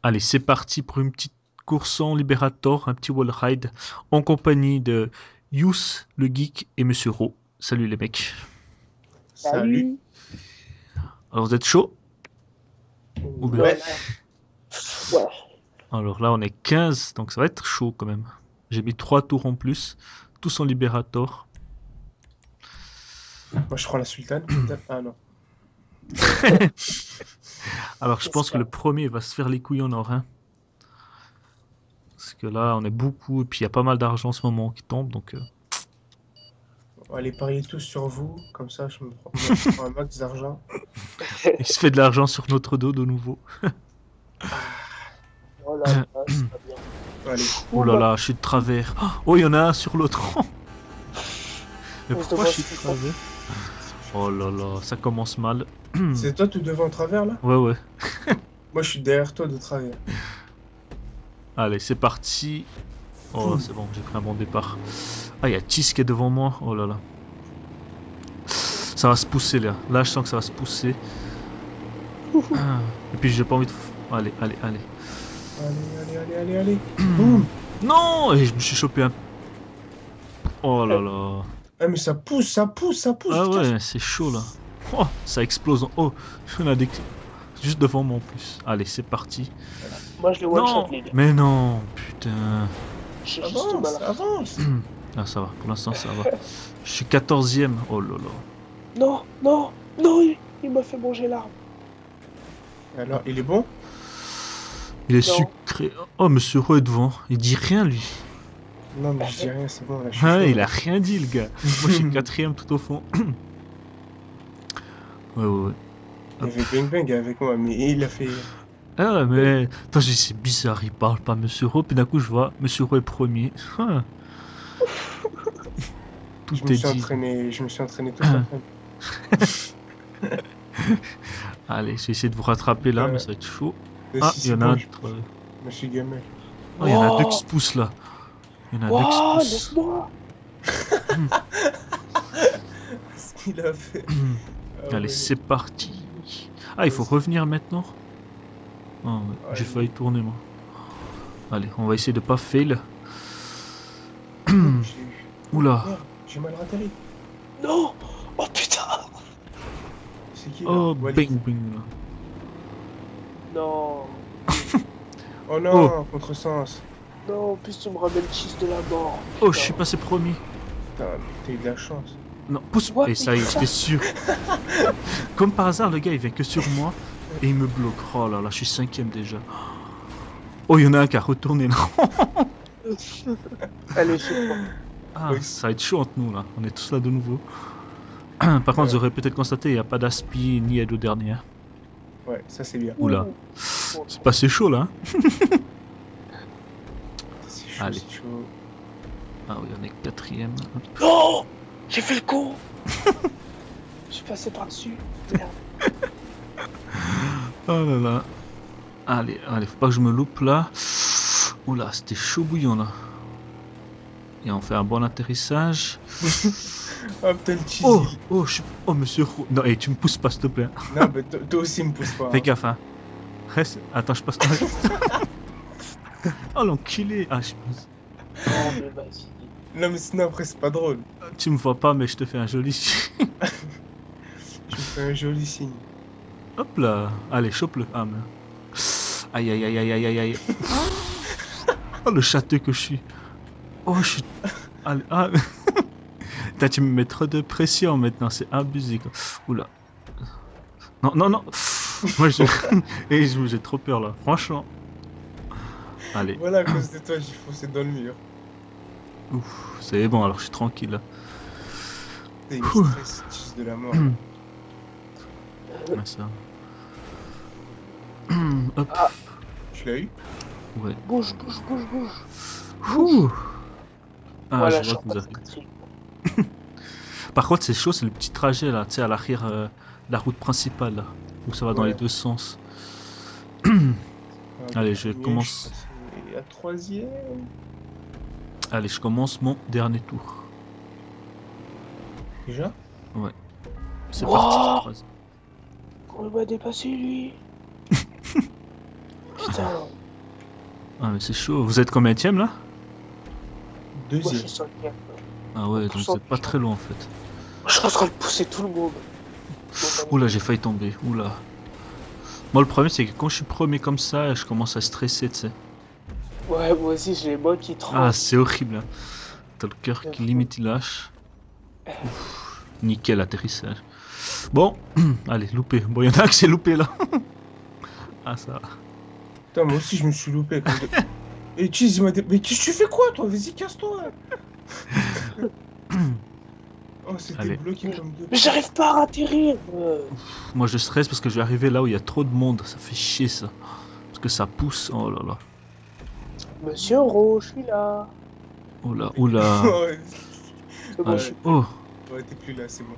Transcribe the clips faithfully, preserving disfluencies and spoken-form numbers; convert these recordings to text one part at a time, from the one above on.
Allez, c'est parti pour une petite course en Liberator, un petit wall ride, en compagnie de Yous, le geek, et Monsieur Ro. Salut les mecs. Salut. Salut. Alors vous êtes chaud Ou bien Ouais. Ouais. Alors là on est quinze, donc ça va être chaud quand même. J'ai mis trois tours en plus, tous en Liberator. Moi, je prends la sultane. Ah non. Alors je pense que le premier va se faire les couilles en or. Hein. Parce que là on est beaucoup, et puis il y a pas mal d'argent en ce moment qui tombe, donc... euh, On va aller parier tous sur vous. Comme ça, je me prends, je prends un max d'argent. il se fait de l'argent sur notre dos de nouveau. Oh là là, c'est pas bien. Allez. Oh là là, je suis de travers. Oh, il y en a un sur l'autre. Mais On se pourquoi demande je suis de si- travers Oh là là, ça commence mal. C'est toi tout devant en travers là? Ouais, ouais. Moi, je suis derrière toi de travers. Allez, c'est parti. Oh, c'est bon, j'ai pris un bon départ. Ah, il y a Tis qui est devant moi. Oh là là. Ça va se pousser là. Là, je sens que ça va se pousser. Ah. Et puis, j'ai pas envie de. Allez, allez, allez. Allez, allez, allez, allez, allez. Boum. Non Et je me suis chopé un. Oh là là. Ah, mais ça pousse, ça pousse, ça pousse. Ah putain. ouais, c'est chaud là. Oh, ça explose en haut. Il y en a des. Juste devant moi en plus. Allez, c'est parti. Moi, je le one Non shot, les gars. Mais non Putain. J'ai juste du mal Avance, à- avance. Ah, ça va, pour l'instant ça va. Je suis quatorzième. Oh là là. Non, non, non, il, il m'a fait manger l'arme. Alors, il est bon? Il est Non. sucré. Oh, Monsieur Roux est devant. Il dit rien lui. Non, mais je dis rien, c'est bon. Là, je suis Ah, chaud, il là. a rien dit le gars. Moi je suis quatrième tout au fond. Ouais, ouais, ouais. Il y avait Bang Bang avec moi, mais il a fait. Ah, mais. Attends, je dis c'est bizarre, il parle pas Monsieur Roux. Puis d'un coup, je vois Monsieur Roux est premier. Ah. Tout Je me est suis dit. entraîné, je me suis entraîné tout après. Allez, je vais essayer de vous rattraper là, Euh, mais ça va être chaud. Mais Ah, si il y en c'est a bon, un. je- autre. je me suis gamé. Oh, il y en a Oh. deux qui se poussent là. Il y en a deux qui Ouah, se poussent. laisse-moi. Ce qu'il a fait. Ah Allez, ouais. c'est parti. Ah, il faut revenir maintenant. Ah, ouais, Ouais, j'ai il- failli tourner moi. Allez, on va essayer de pas fail. J'ai- Oula. Merde, j'ai mal ratterri. Non. Oh putain. C'est qui là? Oh, Walid. bing bing. là. Non. Oh non, contresens. Non, en plus, tu me ramènes cheese de la mort. Oh, Putain. je suis passé premier. Putain, t'as eu de la chance. Non, pousse. What Et ça y est, the j'étais sûr. Comme par hasard, le gars il vient que sur moi et il me bloque. Oh là là, je suis cinquième déjà. Oh, il y en a un qui a retourné là. Allez, c'est bon. Ah, Oui. ça va être chaud entre nous là. On est tous là de nouveau. Par contre, vous aurez peut-être constaté, il n'y a pas d'aspi ni aide au dernier. hein. Ouais, ça c'est bien. Oula. Ouh. C'est pas assez chaud là. hein. C'est chaud, Allez. c'est chaud. Ah oui, on est quatrième. Non. J'ai fait le con. Je suis passé par-dessus. Merde. Oh là là. Allez, allez, faut pas que je me loupe là. Oula, c'était chaud bouillant là. Et on fait un bon atterrissage. Oh putain, le cheese. Oh, oh, je suis... Oh, monsieur Roux. Non, hey, tu me pousses pas, s'il te plaît. Non, mais toi toi aussi me pousse pas. Fais hein. gaffe, hein. Reste. Attends, je passe. Oh, l'enculé. Ah, je... Non, mais vas-y. Non, mais sinon après c'est pas drôle. Tu me vois pas, mais je te fais un joli. signe. Tu me fais un joli signe. Hop là. Allez, chope-le. Ah, mais... Aïe, aïe, aïe, aïe, aïe, aïe, aïe. Oh, le châteux que je suis. Oh, je suis... Allez, ah... Putain, tu me mets trop de pression maintenant, c'est abusé. Quoi. Oula. Non, non, non. Moi, je... Et je- j'ai trop peur là, franchement. Allez. Voilà, à cause de toi, j'ai foncé dans le mur. Ouf, c'est bon, alors je suis tranquille là. T'es une Ouh. stress, cheese de la mort. Ouais, ça. Hop, Tu l'as eu? ouais. Bouge, bouge, bouge, bouge. Ouh. Ah, Voilà, je vois que vous suis avez. reparti. Par contre, c'est chaud, c'est le petit trajet là, tu sais, à l'arrière euh, la route principale là, où ça va dans Ouais. les deux sens. Ah, Allez, le je premier, commence. suis passé à troisième. Allez, je commence mon dernier tour. Déjà? C'est Wow. parti. On va dépasser lui. Putain. Ah, mais c'est chaud. Vous êtes combienième là? Moi, je Deuxième. suis cinquième. Ah ouais, donc vous êtes pas très loin en fait. Je suis en train de pousser tout le monde. Oula, j'ai failli tomber. Oula. Moi, le problème, c'est que quand je suis premier comme ça, je commence à stresser, tu sais. Ouais, moi aussi, j'ai les mains qui tremblent. Ah, c'est horrible. Hein. T'as le cœur qui limite il lâche. Ouf. Nickel atterrissage. Bon, allez, loupé. Bon, il y en a que c'est loupé là. Ah, ça. Putain, moi aussi, je me suis loupé. Comme de... Et Cheese, il m'a dit, mais qu'est-ce que tu fais quoi, toi? Vas-y, casse-toi. Oh, c'était Allez. bloqué comme deux. Mais j'arrive pas à atterrir. euh. Moi, je stresse parce que je vais arriver là où il y a trop de monde. Ça fait chier ça. Parce que ça pousse. Oh là là. Monsieur Ro, je suis là. Oh là, oh là. Ouais, C'est bon, Ah, je je- suis- Oh. ouais, t'es plus là, c'est bon.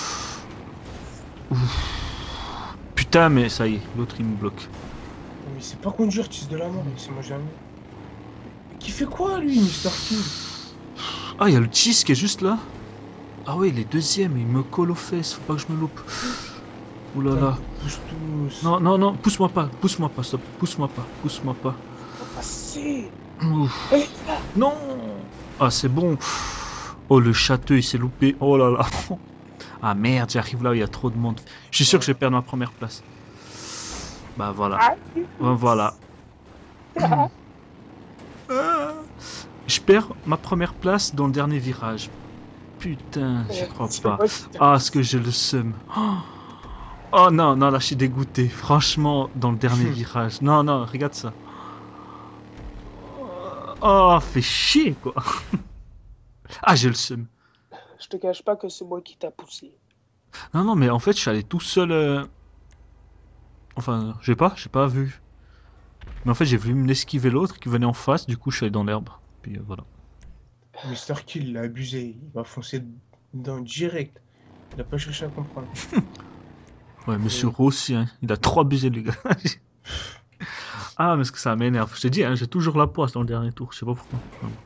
Putain, mais ça y est, l'autre il me bloque. Mais c'est pas conduire, Cheese de la mort, c'est moi jamais. Mais qui fait quoi, lui, Mister Kill? Ah, il y a le cheese qui est juste là. Ah ouais, il est deuxième, il me colle aux fesses, faut pas que je me loupe. Ouh là là. Pousse tous. Non, non, non, pousse-moi pas, pousse-moi pas, stop, pousse-moi pas, pousse-moi pas. Faut passer. Ouf. Allez, là. Non. Ah, c'est bon. Oh, le château, il s'est loupé. Oh là là. Ah merde, j'arrive là où il y a trop de monde. Je suis sûr que je vais perdre ma première place. Bah voilà. Ah, Bah, voilà. Ah. Je perds ma première place dans le dernier virage. Putain, j'y crois c'est pas. moi qui t'ai- Ah, ce que j'ai le seum. Oh. Oh non, non, là je suis dégoûté. Franchement, dans le dernier virage. Non, non, regarde ça. Oh, fait chier quoi. Ah, j'ai le seum. Je te cache pas que c'est moi qui t'a poussé. Non, non, mais en fait, je suis allé tout seul. euh, Enfin, j'ai pas, j'ai pas vu. Mais en fait, j'ai vu me esquiver l'autre qui venait en face. Du coup, je suis allé dans l'herbe. Puis euh, voilà. Mister Kill, il a abusé. Il va foncer dans direct. Il a pas cherché à comprendre. Ouais, Monsieur Oui. Rowe aussi, hein. Il a trop abusé, les gars. Ah, mais ce que ça m'énerve. Je t'ai dit, hein, j'ai toujours la poisse dans le dernier tour. Je sais pas pourquoi.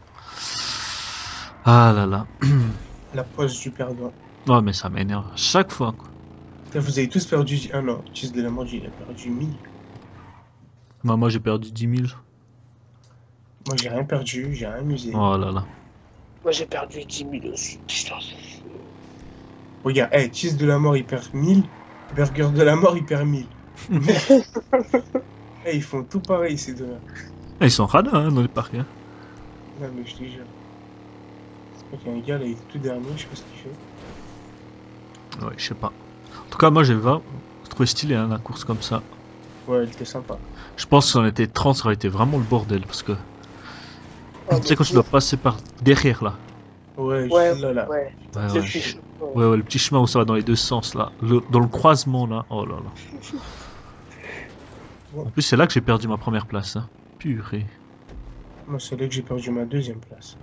Ah là là. La pose du perdant. Oh, mais ça m'énerve. Chaque fois, quoi. Putain, vous avez tous perdu. Ah non, Cheese de la mort, il a perdu mille. Bah, moi, j'ai perdu dix mille. Moi, j'ai rien perdu, j'ai rien amusé. Oh là là. Moi, j'ai perdu dix mille aussi. Putain, Regarde, hey, Cheese de la mort, il perd mille. Burger de la mort, il perd mille. Hey, ils font tout pareil, ces deux-là. Ah, ils sont radins, hein, dans les parcs. Hein. Non, mais je te jure. C'est pas qu'il y a un gars là, il est tout dernier, je sais pas ce qu'il fait. Ouais, je sais pas. En tout cas, moi, j'ai vingt. C'est trop stylé, hein, la course comme ça. Ouais, elle était sympa. Je pense que si on était trente, ça aurait été vraiment le bordel. Parce que, Ah, tu sais, quand tu dois passer par derrière, là. Ouais, Ouais, juste là, là. ouais. Ouais, Le ouais. petit chemin, ouais. Ouais, ouais, le petit chemin où ça va dans les deux sens, là. Le- dans le croisement, là. Oh là là. En plus, c'est là que j'ai perdu ma première place. Hein. Purée. Moi, c'est là que j'ai perdu ma deuxième place.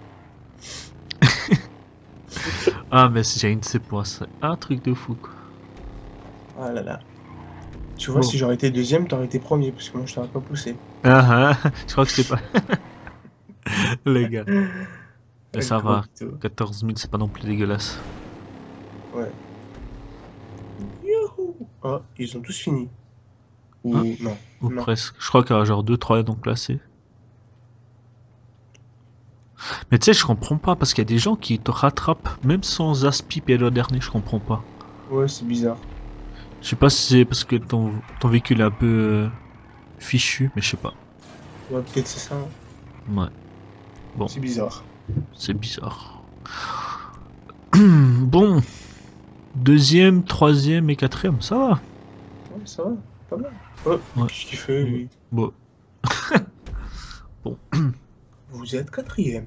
Ah, mais si j'ai une de ces points, c'est un truc de fou, quoi. Ah là là. Tu vois, Bon. si j'aurais été deuxième, t'aurais été premier, parce que moi, je t'aurais pas poussé. Ah, ah, je crois que c'était pas. Les gars. Mais ça Le va. gros mytho. quatorze mille, c'est pas non plus dégueulasse. Ouais. Youhou. Oh, ils ont tous fini. Ou Hein? non. Ou Non. presque. Je crois qu'il y a genre deux trois donc classés. Mais tu sais, je comprends pas parce qu'il y a des gens qui te rattrapent même sans aspi période dernier, je comprends pas. Ouais, c'est bizarre. Je sais pas si c'est parce que ton, ton véhicule est un peu euh, fichu, mais je sais pas. Ouais, peut-être c'est ça. hein. Ouais, Bon. C'est bizarre. c'est bizarre. Bon, deuxième, troisième et quatrième, ça va. Ouais, ça va. Pas mal. Oh, Ouais. qu'est-ce qu'il fait, lui? Bon, Vous êtes quatrième.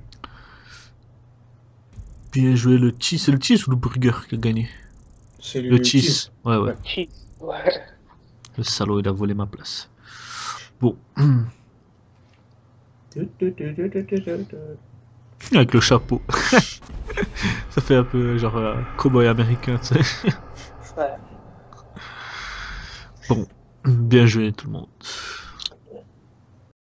bien joué le cheese. C'est le cheese ou le burger qui a gagné? C'est le, Le cheese. Ouais, ouais. Ouais. Cheese. Ouais. Le salaud, il a volé ma place. Bon, avec le chapeau. Ça fait un peu genre euh, cowboy américain, tu sais. Ouais. Bon, bien joué tout le monde.